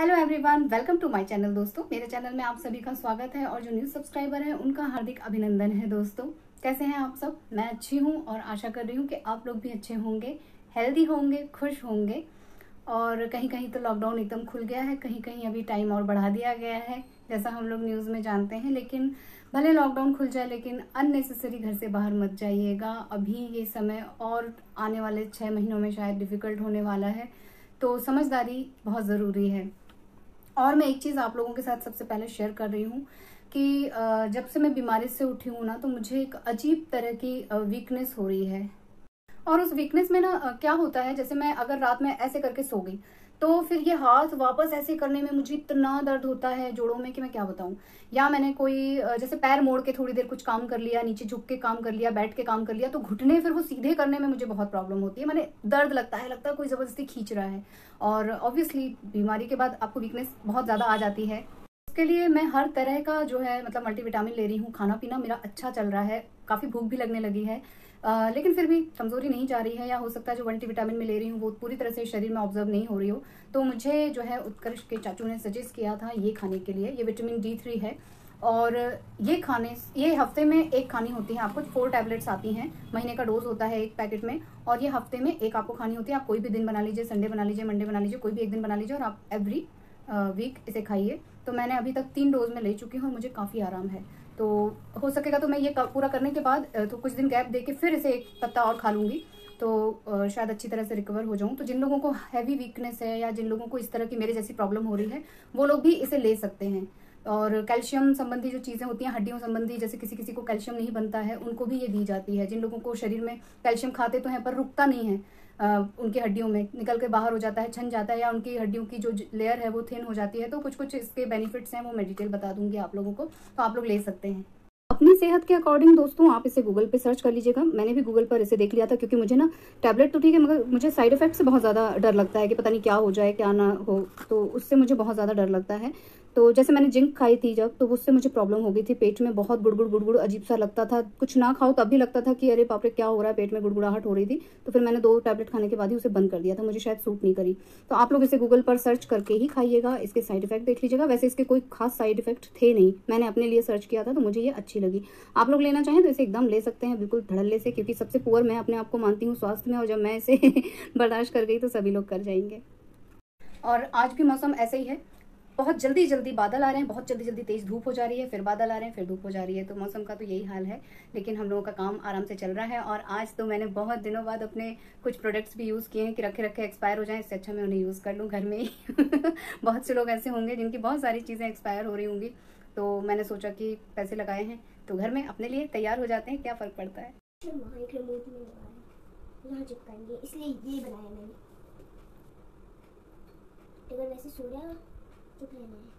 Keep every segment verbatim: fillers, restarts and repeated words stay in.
Hello everyone, welcome to my channel. दोस्तों, मेरे channel में आप सभी का स्वागत है और जो न्यू सब्सक्राइबर है उनका हार्दिक अभिनंदन है। दोस्तों, कैसे हैं आप सब? मैं अच्छी हूं और आशा कर रही हूं कि आप लोग भी अच्छे होंगे, हेल्दी होंगे, खुश होंगे। और कहीं कहीं तो लॉकडाउन एकदम खुल गया है, कहीं कहीं अभी टाइम और बढ़ा दिया गया है, जैसा हम लोग न्यूज़ में जानते हैं। लेकिन भले लॉकडाउन खुल जाए, लेकिन अननेसेसरी घर से बाहर मत जाइएगा। अभी ये समय और आने वाले छः महीनों में शायद डिफ़िकल्ट होने वाला है, तो समझदारी बहुत ज़रूरी है। और मैं एक चीज़ आप लोगों के साथ सबसे पहले शेयर कर रही हूँ कि जब से मैं बीमारी से उठी हूँ ना, तो मुझे एक अजीब तरह की वीकनेस हो रही है। और उस वीकनेस में ना क्या होता है, जैसे मैं अगर रात में ऐसे करके सो गई तो फिर ये हाथ वापस ऐसे करने में मुझे इतना दर्द होता है जोड़ों में कि मैं क्या बताऊं। या मैंने कोई जैसे पैर मोड़ के थोड़ी देर कुछ काम कर लिया, नीचे झुक के काम कर लिया, बैठ के काम कर लिया, तो घुटने फिर वो सीधे करने में मुझे बहुत प्रॉब्लम होती है। मैंने दर्द लगता है लगता है कोई ज़बरदस्ती खींच रहा है। और ऑब्वियसली बीमारी के बाद आपको वीकनेस बहुत ज़्यादा आ जाती है। उसके लिए मैं हर तरह का जो है मतलब मल्टीविटामिन ले रही हूँ। खाना पीना मेरा अच्छा चल रहा है, काफ़ी भूख भी लगने लगी है, आ, लेकिन फिर भी कमज़ोरी नहीं जा रही है। या हो सकता है जो मल्टीविटामिन में ले रही हूँ वो पूरी तरह से शरीर में ऑब्जर्व नहीं हो रही हो। तो मुझे जो है उत्कर्ष के चाचू ने सजेस्ट किया था ये खाने के लिए। ये विटामिन डी थ्री है और ये खाने ये हफ्ते में एक खानी होती है। आपको फोर टैबलेट्स आती हैं, महीने का डोज होता है एक पैकेट में, और ये हफ्ते में एक आपको खानी होती है। आप कोई भी दिन बना लीजिए, संडे बना लीजिए, मंडे बना लीजिए, कोई भी एक दिन बना लीजिए और आप एवरी वीक इसे खाइए। तो मैंने अभी तक तीन डोज में ले चुकी हूँ और मुझे काफ़ी आराम है। तो हो सकेगा तो मैं ये पूरा करने के बाद तो कुछ दिन गैप दे के फिर इसे एक पत्ता और खा लूँगी, तो शायद अच्छी तरह से रिकवर हो जाऊँ। तो जिन लोगों को हैवी वीकनेस है या जिन लोगों को इस तरह की मेरे जैसी प्रॉब्लम हो रही है, वो लोग भी इसे ले सकते हैं। और कैल्शियम संबंधी जो चीज़ें होती हैं, हड्डियों संबंधी, जैसे किसी किसी को कैल्शियम नहीं बनता है, उनको भी ये दी जाती है। जिन लोगों को शरीर में कैल्शियम खाते तो हैं पर रुकता नहीं है, आ, उनकी हड्डियों में निकल के बाहर हो जाता है, छन जाता है, या उनकी हड्डियों की जो लेयर है वो थिन हो जाती है। तो कुछ कुछ इसके बेनिफिट्स हैं, वो मैं डिटेल बता दूंगी आप लोगों को, तो आप लोग ले सकते हैं अपनी सेहत के अकॉर्डिंग। दोस्तों, आप इसे गूगल पे सर्च कर लीजिएगा। मैंने भी गूगल पर इसे देख लिया था, क्योंकि मुझे ना टैबलेट तो ठीक है मगर मुझे साइड इफेक्ट से बहुत ज़्यादा डर लगता है कि पता नहीं क्या हो जाए क्या ना हो, तो उससे मुझे बहुत ज़्यादा डर लगता है। तो जैसे मैंने जिंक खाई थी जब, तो उससे मुझे प्रॉब्लम हो गई थी, पेट में बहुत गुड़गुड़ गुड़गुड़ अजीब सा लगता था। कुछ ना खाओ तब भी लगता था कि अरे बाप रे क्या हो रहा है, पेट में गुड़गुड़ाहट हो रही थी। तो फिर मैंने दो टैबलेट खाने के बाद ही उसे बंद कर दिया था, मुझे शायद सूट नहीं करी। तो आप लोग इसे गूगल पर सर्च करके ही खाइएगा, इसके साइड इफेक्ट देख लीजिएगा। वैसे इसके कोई खास साइड इफेक्ट थे नहीं, मैंने अपने लिए सर्च किया था तो मुझे ये अच्छी लगी। आप लोग लेना चाहें तो इसे एकदम ले सकते हैं, बिल्कुल धड़ल्ले से, क्योंकि सबसे पुअर मैं अपने आप को मानती हूँ स्वास्थ्य में, और जब मैं इसे बर्दाश्त कर गई तो सभी लोग कर जाएंगे। और आज भी मौसम ऐसे ही है, बहुत जल्दी जल्दी बादल आ रहे हैं, बहुत जल्दी जल्दी तेज़ धूप हो जा रही है, फिर बादल आ रहे हैं, फिर धूप हो जा रही है। तो मौसम का तो यही हाल है, लेकिन हम लोगों का काम आराम से चल रहा है। और आज तो मैंने बहुत दिनों बाद अपने कुछ प्रोडक्ट्स भी यूज़ किए हैं कि रखे रखे एक्सपायर हो जाएं, इससे अच्छा मैं उन्हें यूज़ कर लूँ घर में ही। बहुत से लोग ऐसे होंगे जिनकी बहुत सारी चीज़ें एक्सपायर हो रही होंगी, तो मैंने सोचा कि पैसे लगाए हैं तो घर में अपने लिए तैयार हो जाते हैं, क्या फ़र्क पड़ता है। इसलिए ये बनाया मैंने, अगर वैसे सो जाएगा तो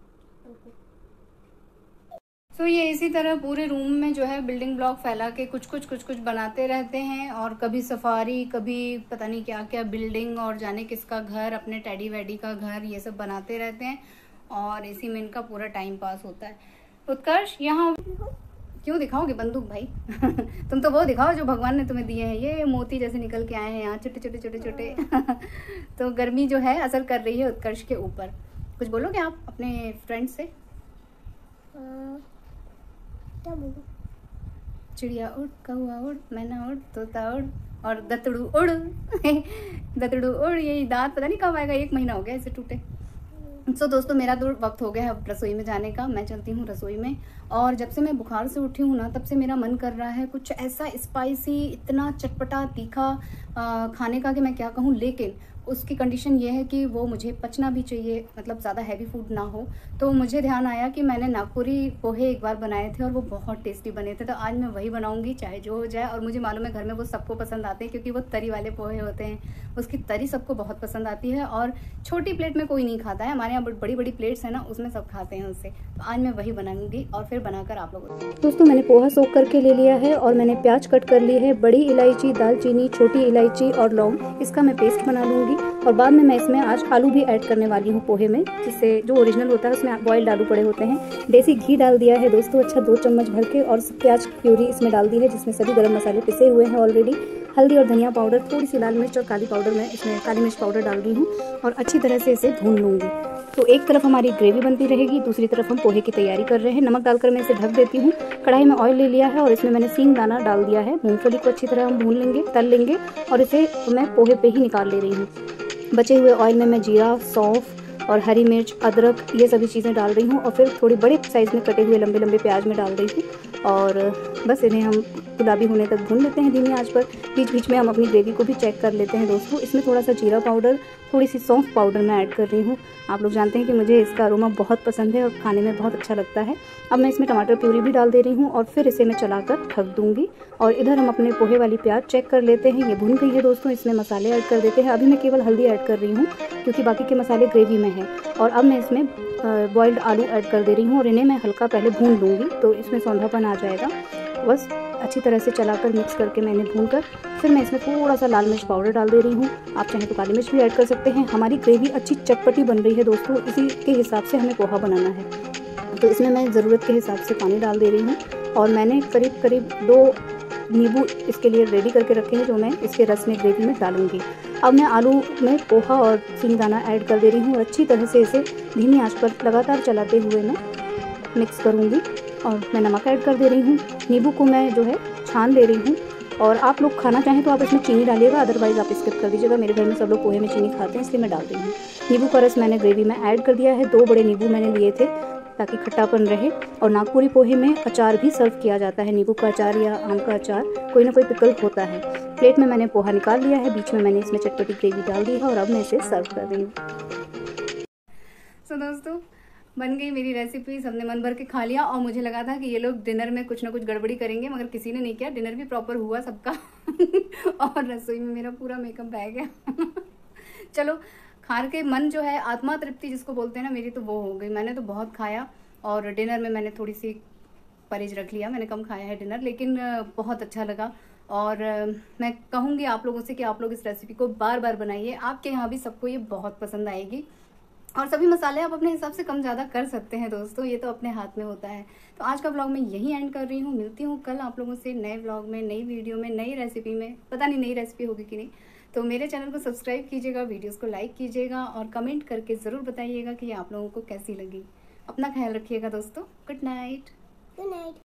सो so, ये इसी तरह पूरे रूम में जो है बिल्डिंग ब्लॉक फैला के कुछ कुछ कुछ कुछ बनाते रहते हैं। और कभी सफारी, कभी पता नहीं क्या क्या बिल्डिंग, और जाने किसका घर, अपने टैडी वैडी का घर, ये सब बनाते रहते हैं और इसी में इनका पूरा टाइम पास होता है। उत्कर्ष, यहाँ क्यों दिखाओगे बंदूक भाई? तुम तो वो दिखाओ जो भगवान ने तुम्हें दिए हैं। ये मोती जैसे निकल के आए हैं यहाँ, छोटे छोटे छोटे छोटे। तो गर्मी जो है असर कर रही है उत्कर्ष के ऊपर। कुछ बोलोगे आप अपने फ्रेंड से? क्या बोलूं? चिड़िया उड़, कौआ उड़, मैना उड़, तोता उड़ और दतड़ू उड़। दतड़ू उड़, ये दांत पता नहीं कब आएगा, एक महीना हो गया इसे टूटे। सो so, दोस्तों, मेरा तो वक्त हो गया है अब रसोई में जाने का। मैं चलती हूँ रसोई में। और जब से मैं बुखार से उठी हूँ ना, तब से मेरा मन कर रहा है कुछ ऐसा स्पाइसी, इतना चटपटा तीखा आ, खाने का कि मैं क्या कहूँ। लेकिन उसकी कंडीशन ये है कि वो मुझे पचना भी चाहिए, मतलब ज़्यादा हैवी फूड ना हो। तो मुझे ध्यान आया कि मैंने नागपुरी पोहे एक बार बनाए थे और वो बहुत टेस्टी बने थे, तो आज मैं वही बनाऊंगी चाहे जो हो जाए। और मुझे मालूम है घर में वो सबको पसंद आते हैं, क्योंकि वो तरी वाले पोहे होते हैं, उसकी तरी सबको बहुत पसंद आती है। और छोटी प्लेट में कोई नहीं खाता है, हमारे यहाँ बड़ी बड़ी प्लेट्स हैं ना, उसमें सब खाते हैं उससे। तो आज मैं वही बनाऊंगी और फिर बनाकर आप लोगों को। दोस्तों, मैंने पोहा सोख करके ले लिया है और मैंने प्याज कट कर ली है, बड़ी इलायची, दालचीनी, छोटी इलायची और लौंग, इसका मैं पेस्ट बना लूँगी। और बाद में मैं इसमें आज आलू भी ऐड करने वाली हूँ पोहे में, जिससे जो ओरिजिनल होता है उसमें बॉइल्ड आलू पड़े होते हैं। देसी घी डाल दिया है दोस्तों, अच्छा दो चम्मच भर के, और प्याज प्यूरी इसमें डाल दी है, जिसमें सभी गरम मसाले पिसे हुए हैं ऑलरेडी। हल्दी और धनिया पाउडर, थोड़ी सी लाल मिर्च और काली पाउडर, मैं इसमें काली मिर्च पाउडर डाल रही हूँ और अच्छी तरह से इसे भून लूँगी। तो एक तरफ हमारी ग्रेवी बनती रहेगी, दूसरी तरफ हम पोहे की तैयारी कर रहे हैं। नमक डालकर मैं इसे ढक देती हूँ। कढ़ाई में ऑयल ले लिया है और इसमें मैंने सींग दाना डाल दिया है। मूंगफली को अच्छी तरह हम भून लेंगे, तल लेंगे और इसे मैं पोहे पे ही निकाल ले रही हूँ। बचे हुए ऑयल में मैं जीरा, सौंफ और हरी मिर्च, अदरक, ये सभी चीज़ें डाल रही हूँ और फिर थोड़ी बड़े साइज़ में कटे हुए लंबे लंबे प्याज में डाल रही हूँ और बस इन्हें हम गुलाबी होने तक भून लेते हैं धीमी आंच पर। बीच बीच में हम अपनी ग्रेवी को भी चेक कर लेते हैं दोस्तों। इसमें थोड़ा सा जीरा पाउडर, थोड़ी सी सौंफ पाउडर मैं ऐड कर रही हूँ। आप लोग जानते हैं कि मुझे इसका अरोमा बहुत पसंद है और खाने में बहुत अच्छा लगता है। अब मैं इसमें टमाटर प्यूरी भी डाल दे रही हूँ और फिर इसे मैं चलाकर ढक दूँगी। और इधर हम अपने पोहे वाली प्याज चेक कर लेते हैं, ये भून गई है दोस्तों। इसमें मसाले ऐड कर देते हैं। अभी मैं केवल हल्दी ऐड कर रही हूँ क्योंकि बाकी के मसाले ग्रेवी में हैं। और अब मैं इसमें बॉइल्ड आलू ऐड कर दे रही हूँ और इन्हें मैं हल्का पहले भून लूँगी तो इसमें सौंधापन आ जाएगा। बस अच्छी तरह से चलाकर मिक्स करके मैंने भून कर फिर मैं इसमें थोड़ा सा लाल मिर्च पाउडर डाल दे रही हूँ। आप चाहें तो काली मिर्च भी ऐड कर सकते हैं। हमारी ग्रेवी अच्छी चटपटी बन रही है दोस्तों, इसी के हिसाब से हमें पोहा बनाना है। तो इसमें मैं ज़रूरत के हिसाब से पानी डाल दे रही हूँ और मैंने करीब करीब दो नींबू इसके लिए रेडी करके रखे हैं जो मैं इसके रस में ग्रेवी में डालूंगी। अब मैं आलू में पोहा और सींगदाना ऐड कर दे रही हूँ और अच्छी तरह से इसे धीमी आंच पर लगातार चलाते हुए मैं मिक्स करूँगी। और मैं नमक ऐड कर दे रही हूँ। नींबू को मैं जो है छान ले रही हूँ और आप लोग खाना चाहें तो आप इसमें चीनी डालिएगा, अदरवाइज़ आप स्किप कर दीजिएगा। मेरे घर में सब लोग पोहे में चीनी खाते हैं इसलिए मैं डाल रही हूँ। नींबू का रस मैंने ग्रेवी में ऐड कर दिया है। दो बड़े नींबू मैंने लिए थे ताकि खट्टापन रहे। और नागपुरी पोहे में अचार भी सर्व किया जाता है, नींबू का अचार या आम का अचार, कोई ना कोई पिकल होता है। प्लेट में मैंने पोहा निकाल लिया है, बीच में मैंने इसमें चटपटी ग्रेवी डाल दी है और अब मैं इसे सर्व कर रही हूँ। सो so, दोस्तों बन गई मेरी रेसिपी, सबने मन भर के खा लिया और मुझे लगा था कि ये लोग डिनर में कुछ ना कुछ गड़बड़ी करेंगे, मगर किसी ने नहीं किया। डिनर भी प्रॉपर हुआ सबका और रसोई में मेरा पूरा मेकअप बह गया चलो, खा के मन जो है, आत्मा तृप्ति जिसको बोलते हैं ना, मेरी तो वो हो गई। मैंने तो बहुत खाया और डिनर में मैंने थोड़ी सी परहेज रख लिया, मैंने कम खाया है डिनर, लेकिन बहुत अच्छा लगा। और मैं कहूँगी आप लोगों से कि आप लोग इस रेसिपी को बार बार बनाइए, आपके यहाँ भी सबको ये बहुत पसंद आएगी। और सभी मसाले आप अपने हिसाब से कम ज़्यादा कर सकते हैं दोस्तों, ये तो अपने हाथ में होता है। तो आज का व्लॉग मैं यहीं एंड कर रही हूँ। मिलती हूँ कल आप लोगों से नए व्लॉग में, नई वीडियो में, नई रेसिपी में। पता नहीं नई रेसिपी होगी कि नहीं। तो मेरे चैनल को सब्सक्राइब कीजिएगा, वीडियोस को लाइक कीजिएगा और कमेंट करके ज़रूर बताइएगा कि आप लोगों को कैसी लगी। अपना ख्याल रखिएगा दोस्तों। Good night. Good night.